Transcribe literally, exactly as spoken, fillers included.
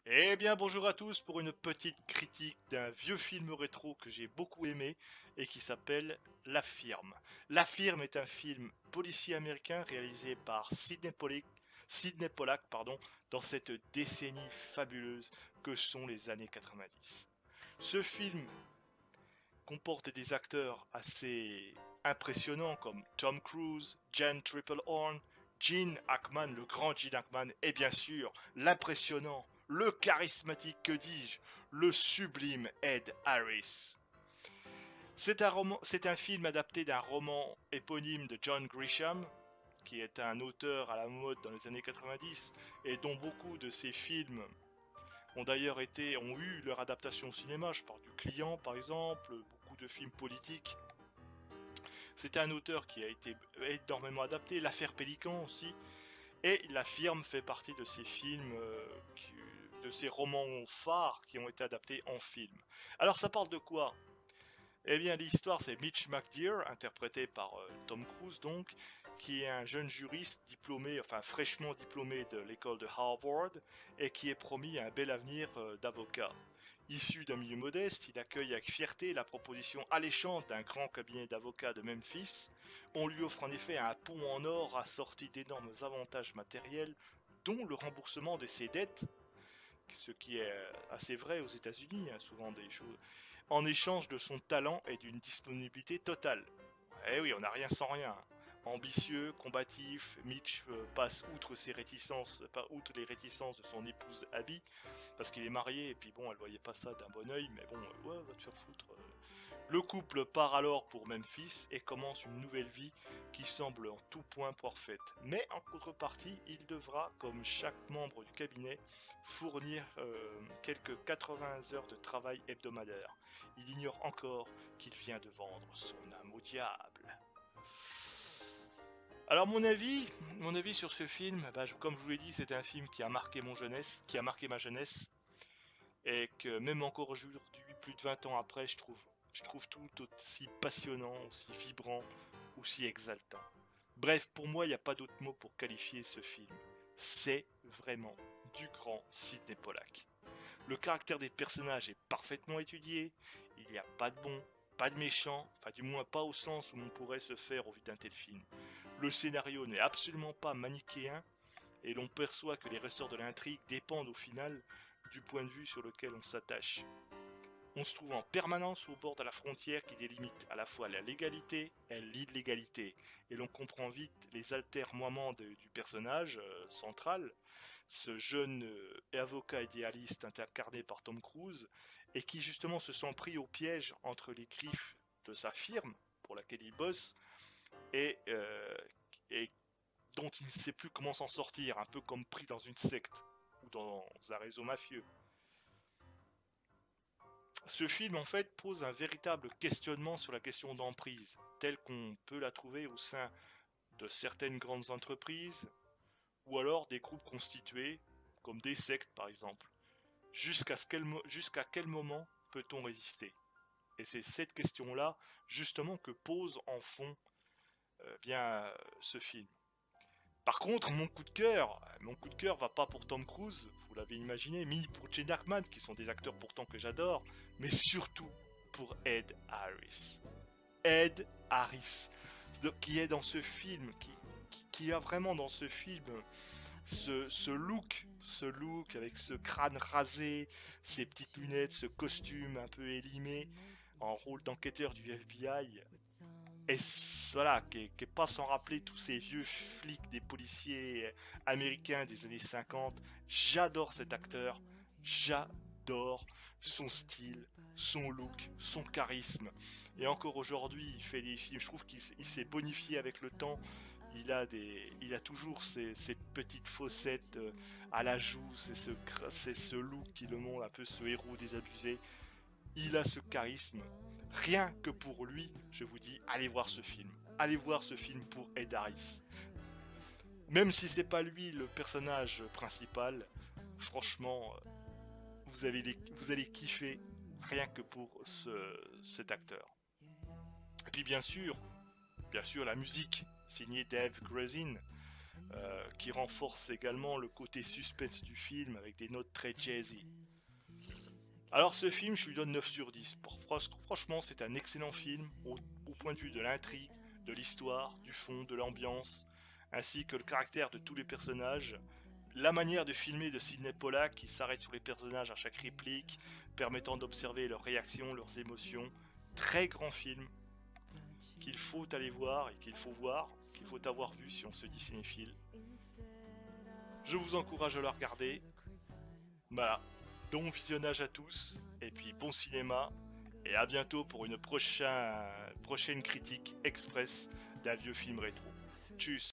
Eh bien bonjour à tous pour une petite critique d'un vieux film rétro que j'ai beaucoup aimé et qui s'appelle La Firme. La Firme est un film policier américain réalisé par Sidney Pollack, Sidney Pollack pardon, dans cette décennie fabuleuse que sont les années quatre-vingt-dix. Ce film comporte des acteurs assez impressionnants comme Tom Cruise, Jen Triplehorn, Gene Hackman, le grand Gene Hackman, et bien sûr l'impressionnant, le charismatique, que dis-je, le sublime Ed Harris. C'est un, roman, c'est un film adapté d'un roman éponyme de John Grisham, qui est un auteur à la mode dans les années quatre-vingt-dix et dont beaucoup de ses films ont d'ailleurs été, ont eu leur adaptation au cinéma. Je parle du Client par exemple, beaucoup de films politiques. C'est un auteur qui a été énormément adapté, l'affaire Pélican aussi, et La Firme fait partie de ces films, euh, qui, de ces romans phares qui ont été adaptés en film. Alors ça parle de quoi? Eh bien, l'histoire, c'est Mitch McDear, interprété par euh, Tom Cruise, donc, qui est un jeune juriste diplômé, enfin fraîchement diplômé de l'école de Harvard, et qui est promis un bel avenir euh, d'avocat. Issu d'un milieu modeste, il accueille avec fierté la proposition alléchante d'un grand cabinet d'avocats de Memphis. On lui offre en effet un pont en or assorti d'énormes avantages matériels, dont le remboursement de ses dettes, ce qui est assez vrai aux États-Unis, hein, souvent des choses, en échange de son talent et d'une disponibilité totale. Eh oui, on n'a rien sans rien. Ambitieux, combatif, Mitch euh, passe outre ses réticences, pas outre les réticences de son épouse Abby, parce qu'il est marié et puis bon, elle voyait pas ça d'un bon oeil, mais bon, euh, ouais, va te faire foutre. euh. Le couple part alors pour Memphis et commence une nouvelle vie qui semble en tout point parfaite. Mais en contrepartie, il devra, comme chaque membre du cabinet, fournir euh, quelques quatre-vingts heures de travail hebdomadaire. Il ignore encore qu'il vient de vendre son âme au diable. Alors mon avis, mon avis sur ce film, bah, je- comme je vous l'ai dit, c'est un film qui a marqué mon jeunesse, qui a marqué ma jeunesse, et que même encore aujourd'hui, plus de vingt ans après, je trouve, je trouve tout aussi passionnant, aussi vibrant, aussi exaltant. Bref, pour moi, il n'y a pas d'autre mot pour qualifier ce film. C'est vraiment du grand Sidney Pollack. Le caractère des personnages est parfaitement étudié, il n'y a pas de bon, pas de méchant, enfin du moins pas au sens où on pourrait se faire au vu d'un tel film. Le scénario n'est absolument pas manichéen, et l'on perçoit que les ressorts de l'intrigue dépendent au final du point de vue sur lequel on s'attache. On se trouve en permanence au bord de la frontière qui délimite à la fois la légalité et l'illégalité, et l'on comprend vite les altermoiements de- du personnage euh, central, ce jeune euh, avocat idéaliste incarné par Tom Cruise, et qui justement se sent pris au piège entre les griffes de sa firme pour laquelle il bosse, et, euh, et dont il ne sait plus comment s'en sortir, un peu comme pris dans une secte ou dans un réseau mafieux. Ce film en fait pose un véritable questionnement sur la question d'emprise, telle qu'on peut la trouver au sein de certaines grandes entreprises ou alors des groupes constitués, comme des sectes par exemple. Jusqu'à ce quel, jusqu'à quel moment peut-on résister? Et c'est cette question-là justement que pose en fond euh, bien euh, ce film. Par contre, mon coup de cœur, mon coup de cœur va pas pour Tom Cruise, vous l'avez imaginé, ni pour Gene Hackman, qui sont des acteurs pourtant que j'adore, mais surtout pour Ed Harris. Ed Harris, qui est dans ce film, qui, qui, qui a vraiment dans ce film ce, ce look, ce look avec ce crâne rasé, ces petites lunettes, ce costume un peu élimé, en rôle d'enquêteur du F B I, et voilà, qui, qui est pas sans rappeler tous ces vieux flics des policiers américains des années cinquante. J'adore cet acteur, j'adore son style, son look, son charisme. Et encore aujourd'hui, il fait des films, je trouve qu'il s'est bonifié avec le temps. Il a, des, il a toujours ces, ces petites fossettes euh, à la joue, c'est ce, c'est ce look qui le montre, un peu ce héros désabusé. Il a ce charisme. Rien que pour lui, je vous dis, allez voir ce film. Allez voir ce film pour Ed Harris. Même si c'est pas lui le personnage principal, franchement, vous, avez des, vous allez kiffer rien que pour ce, cet acteur. Et puis bien sûr, bien sûr la musique signée Dave Grusin, euh, qui renforce également le côté suspense du film avec des notes très jazzy. Alors ce film, je lui donne neuf sur dix. Pour, franchement, c'est un excellent film au, au point de vue de l'intrigue, de l'histoire, du fond, de l'ambiance, ainsi que le caractère de tous les personnages. La manière de filmer de Sidney Pollack qui s'arrête sur les personnages à chaque réplique, permettant d'observer leurs réactions, leurs émotions. Très grand film qu'il faut aller voir et qu'il faut voir, qu'il faut avoir vu si on se dit cinéphile. Je vous encourage à le regarder. Voilà, bon visionnage à tous, et puis bon cinéma, et à bientôt pour une prochaine, prochaine critique express d'un vieux film rétro. Tchuss.